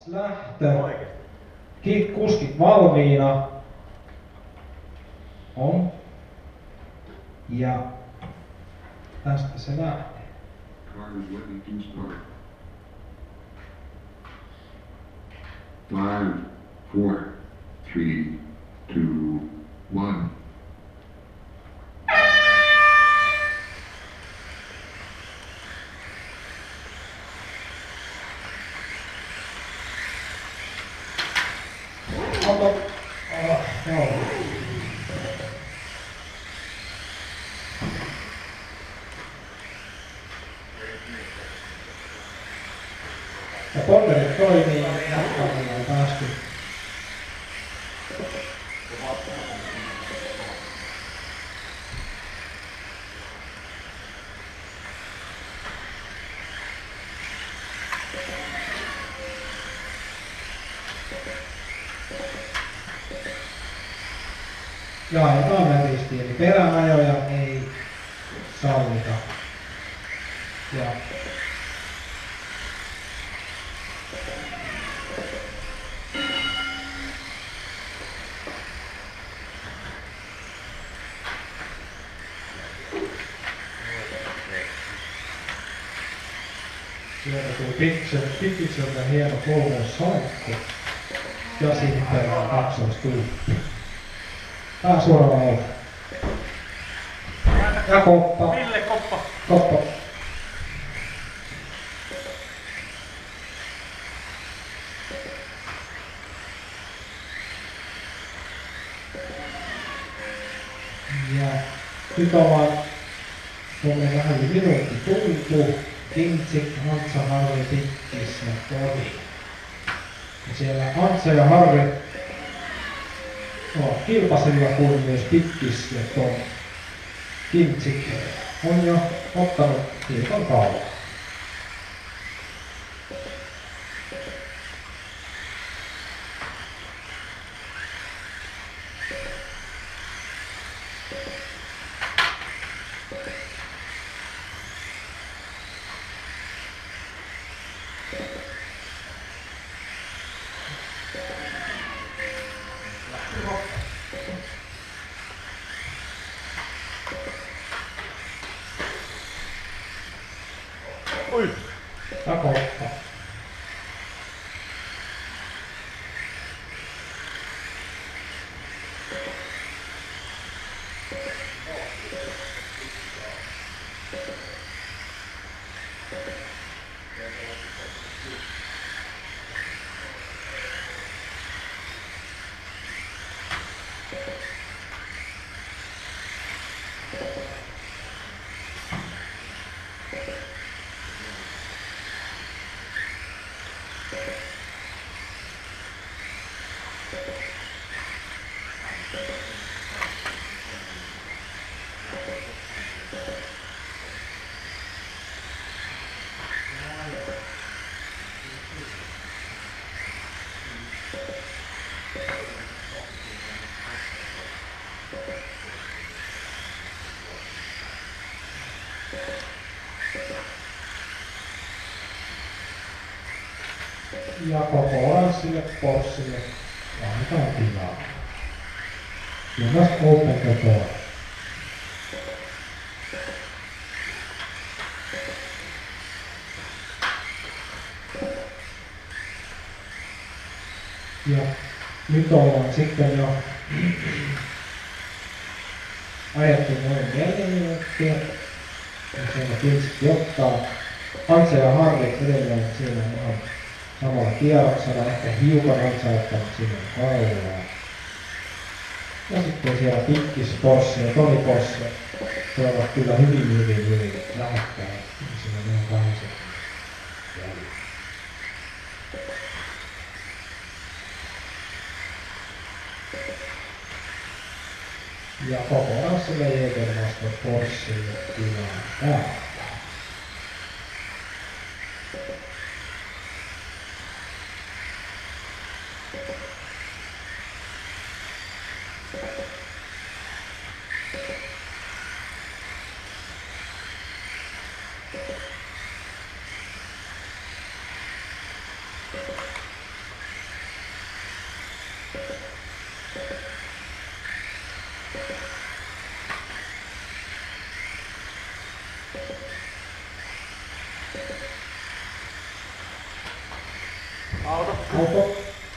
Lähtö. Kuskit valmiina. On. Ja tästä se lähtee. Car is ready to start. 5, 4, 3, 2, 1. Ja polverit toimii, jatkaminen on päästy. Jaetaan väristi, eli peräajoja ei sallita. Ja sieltä tuli Pikkikseltä hieno kolmossalkku ja sitten kaksoistuuppi. Pää suoraan auki. Ja koppa. Ville koppa. Koppa. Ja nyt ollaan tuonne vähän minuutti tultu. Kintsik, Antsa, Harri, Pikkis ja Tori. Ja siellä Antsa ja Harri kilpasilla kuin myös Pikkis ja Tori. Kintsik on jo ottanut hiukan kauan. Oi! Ja koppa. Ja koko oranssille, Porschelle annetaan tilaa. You must open the door. Ja nyt ollaan sitten jo ajettu noin 4 minuuttia. Ja siellä tietysti ottaa Antsa ja Harri edelleen siinä on samalla kierroksella, ehkä hiukan ansaittanut sinne kaulaa. Ja sitten siellä Pikkis, Porsche ja Toni Porsche tulevat kyllä hyvin lähekkäin. Siinä on ihan 2 jäljellä. Ja kokonaan sille Jägermaster Porschelle tilaa täältä. Auto. Auto.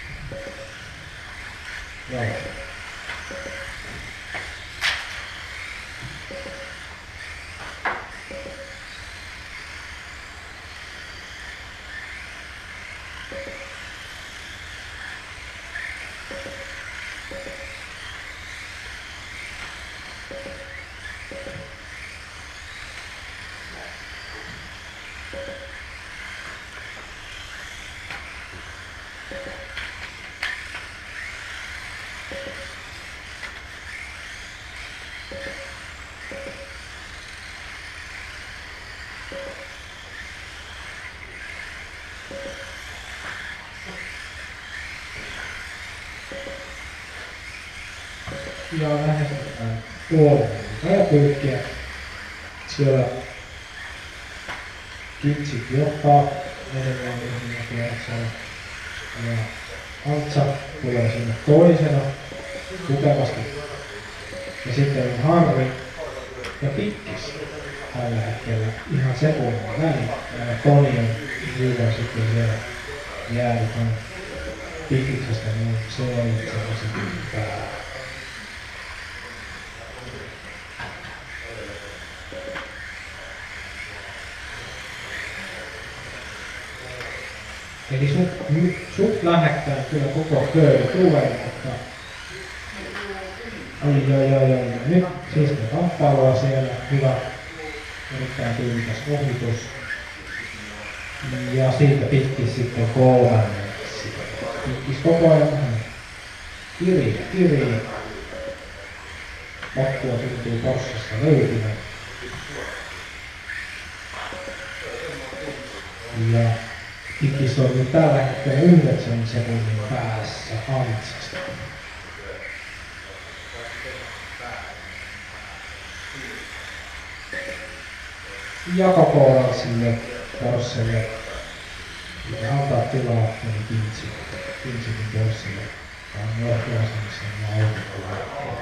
Joo. Ja lähestytään puolelle rajapylkkiä. Siellä kitsit johtaa edelleen yhdessä. Ja Antsa tulee sinne toisena tukevasti. Ja sitten on Harri ja Pikkis tällä hetkellä ihan sekunnin väliin. Ja Toni on hyvä sitten siellä jäädytään Pikkiksestä niin 7 sekuntia. Eli suht lähekkään kyllä koko köydy tulee, mutta nyt siis me kamppailua siellä, hyvä, erittäin tyylikäs ohitus. Ja siitä Pikkis sitten kolmanneksi. Pikkis koko ajan vähän kirii. Loppua tuntuu Porschessa löytyvän. Ja Pikkis on nyt tällä hetkellä 9 sekunnin päässä Antsasta. Jakakouransille, Porschelle. Ja antaa tilaa Kintsikin Porschelle. Tämä on johtoasemassa ja autolla.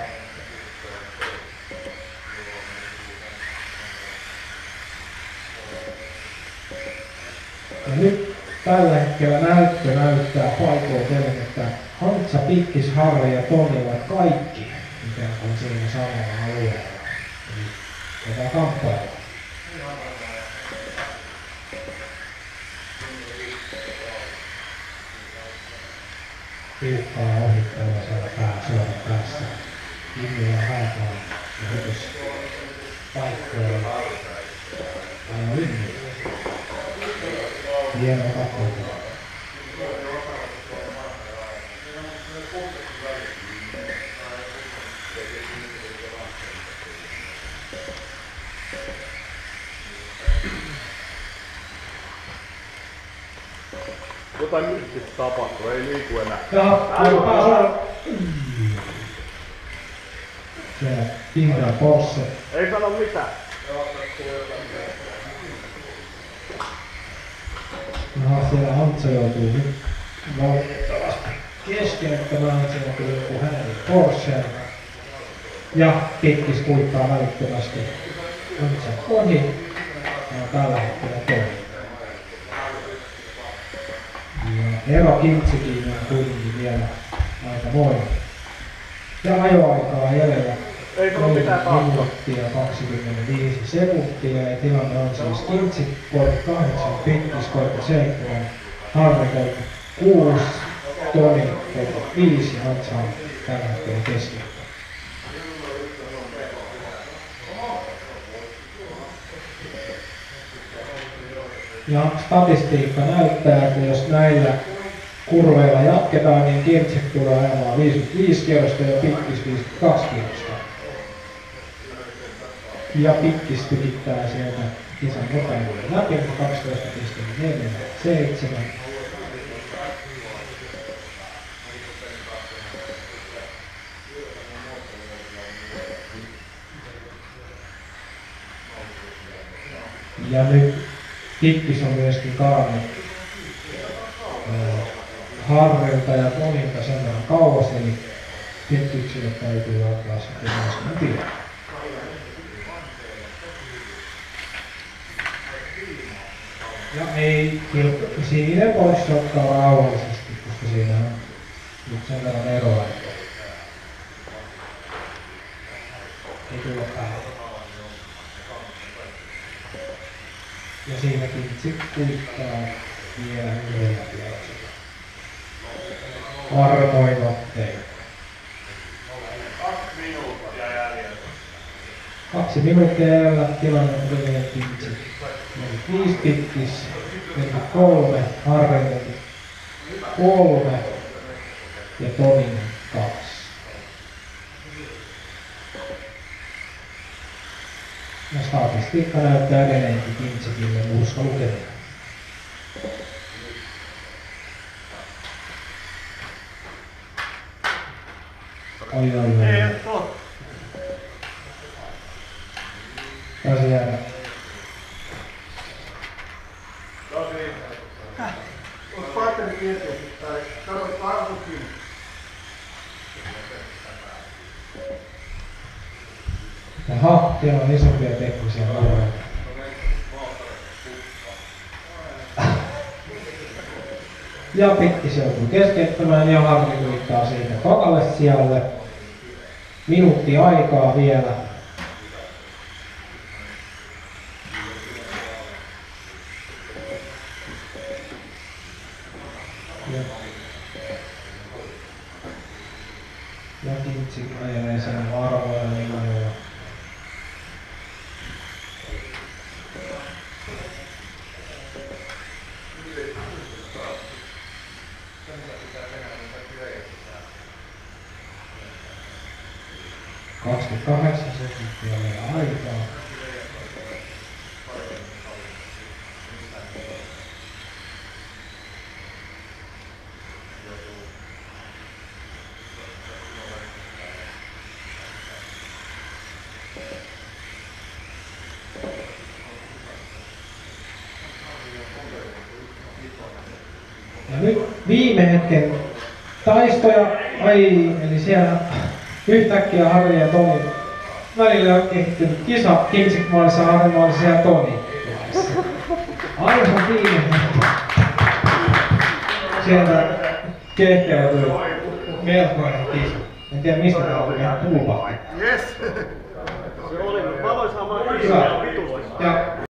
Ja nyt tällä hetkellä näyttö näyttää paikoitellen, että Antsa, Pikkis, Harri ja Toni ovat kaikki ikään kuin siinä samalla alueella. Eli tätä kamppailua. Tiukkaa ohittelua siellä suoran päässä. Linjoja haetaan ja hypys paikkoja. Aina linjoja. Hieno kappale. Jotain mystistä tapahtuu, ei liiku enää. Siellä vihreä Porsche. Ei sano mitään. No siellä Antsa joutuu nyt valitettavasti keskeyttämään, siellä tuli joku hänen Porsche. Ja Pikkis kuittaa välittömästi Antsan ohi. Ja tällä hetkellä toinen. Ja ero Kintsikin on kuitenkin vielä aika voima. Ja ajoaikaa jäljellä 3 minuuttia 25 sekuntia ja tilanne on siis Kintsi 38, Pikkis 37, Harri 36, Toni 35 ja Antsa on tällä hetkellä keskellä. Ja statistiikka näyttää, että jos näillä kurveilla jatketaan, niin Kintsi tulee ajamaan 55 kierrosta ja Pikkis 52 kierrosta. Ja Pikkis tykittää sieltä kisan nopeammin läpi, 12.47. Ja nyt Pikkis on myöskin karannut Harrilta ja Tonilta sen verran kauas, eli ketjuksille täytyy alkaa sitten myöskin tilaa. Ja ei sininen voisi ottaa rauhallisesti, koska siinä on nyt sen verran eroa. Ei tulla päälle. Ja siinäkin sitten kuittaa vielä yhdellä kierroksella. Varmoin ottein. 2 minuuttia jäljellä tilanne edelleen Kintsi. 5 pittis, 3, Harri 3 ja Tonin 2. Ja statistiikka näyttää edelleenkin Kintsikille murskalukeita. Oi. Taisi jäädä. Jaha, siellä on isompia teknisiä murheita. Ja Pittis joutuu keskeyttämään ja Harri kuittaa siitä tokalle sijalle. Minuutti aikaa vielä. Ja Kintsi ajelee sen varmoilla linjoilla. Kaksikymmentäkahdeksan sekuntia vielä aikaa. Ja nyt viime hetken taistoja, eli siellä yhtäkkiä Harri ja Toni välillä on kehittynyt kisa Kintsik-maalissa, Harri-maalissa ja Toni. Aivan viime hetken. Sieltä kehkeä tuli melkoinen kisa. En tiedä mistä tää oli ihan tulpahti. Yes! Se oli, mä aloin saamaan Hyvä. Ja